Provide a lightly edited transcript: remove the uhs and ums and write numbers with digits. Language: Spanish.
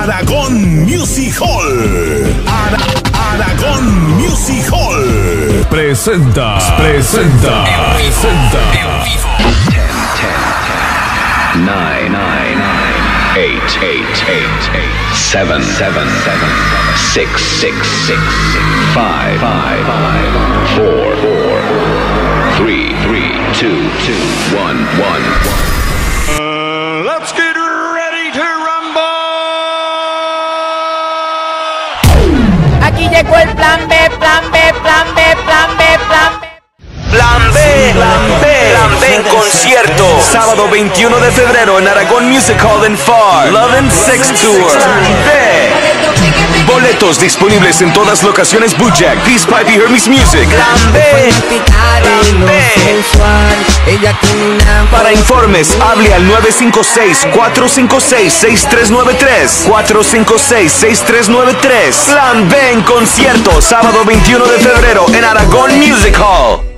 Aragon Music Hall. Aragon Music Hall. Presenta. En vivo. 10, 9, 8, 7, 6, 5, 4, 3, 2, 1. Let's get ready to rumble. Aquí llegó el plan B, plan B, plan B, plan B, plan B. Plan B en concierto. Sábado 21 de febrero en Aragon Music Hall en FEB. Love and Sex Tour. B. Boletos disponibles en todas locaciones Bootjack, Peace Pipe y Hermes Music. Plan B. Para informes, hable al 956-456-6393. 456-6393. Plan B en concierto. Sábado 21 de febrero en Aragon Music Hall.